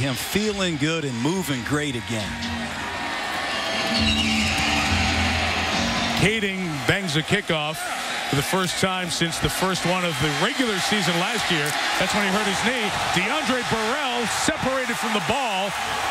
him feeling good and moving great again. Kading bangs a kickoff for the first time since the first one of the regular season last year. That's when he hurt his knee. DeAndre Burrell separated from the ball.